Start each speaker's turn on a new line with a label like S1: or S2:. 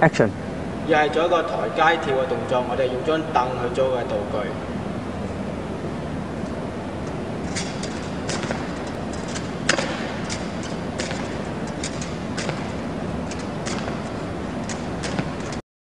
S1: Action！
S2: 又係做一個台階跳嘅動作，我哋用張凳去做嘅道具。